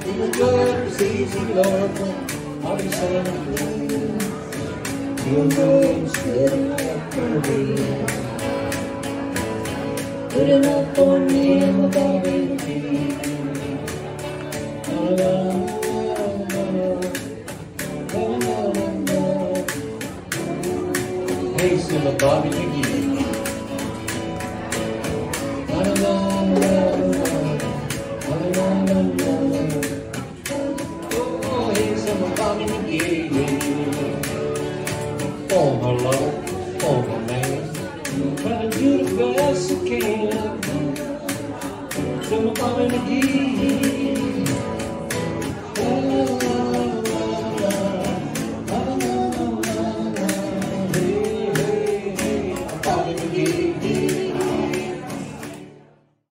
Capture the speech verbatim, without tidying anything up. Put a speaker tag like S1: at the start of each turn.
S1: The good is easy, Lord, I'll be celebrating. You'll know instead of me. Good enough for me, I'm above it. Hey, Simba, Bobby McGee. Oh, hey, Simba, Bobby McGee. Oh, my love, oh, my man. Try to do the best you can. Simba, Bobby McGee.